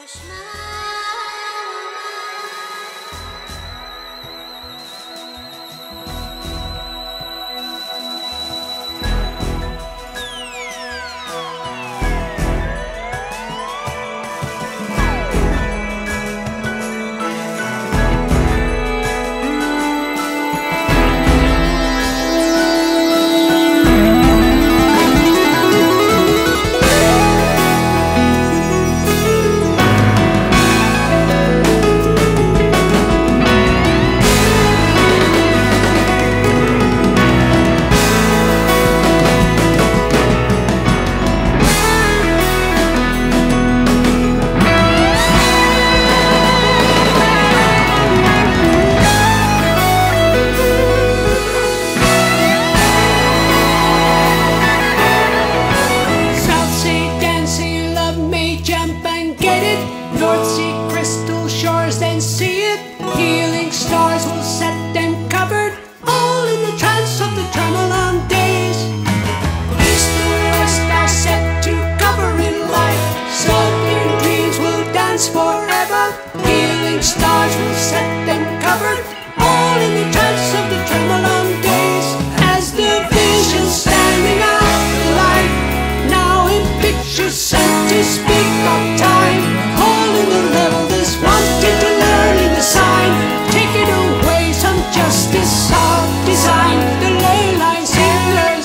North Sea crystal shores, then see it. Healing stars will set them covered, all in the trance of the Tremolon days. East and west are set to cover in light. Southern dreams will dance forever. Healing stars will set them covered, all in the trance of the Tremolon days. As the vision standing out the light, now in pictures sent to speak of time. In the level this wanted to learn in the sign, taking away some justice of design. The ley line singers,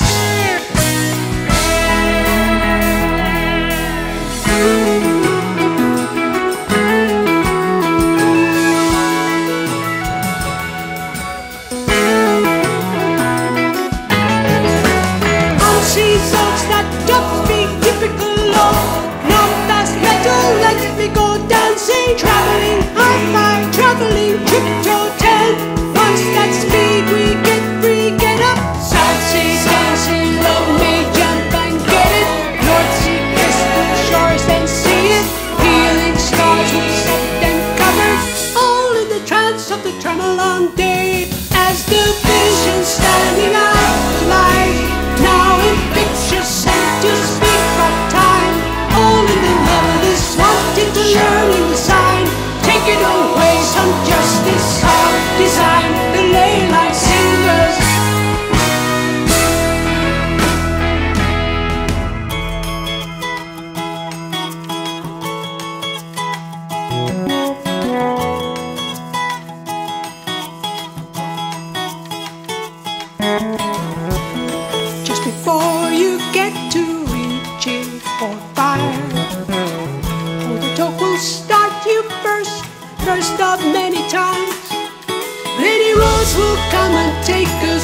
on seas oaks that doth be typical of, not fast metal, let me go. Traveling hi-fi, traveling trip-to-10. Once that speed we get up. South Sea dancing, love me, jump and get it. North Sea crystal shores, then see it. Healing stars will set them covered, all in the trance of the Tremolon day. As the vision standing out the light, now in pictures sent to speak of time, all in the level this wanted to learn in the sign, taking away some justice of design. The ley line singers, just before you get to reaching for fire, oh, the talk will start you first of many times. Many roads will come and take us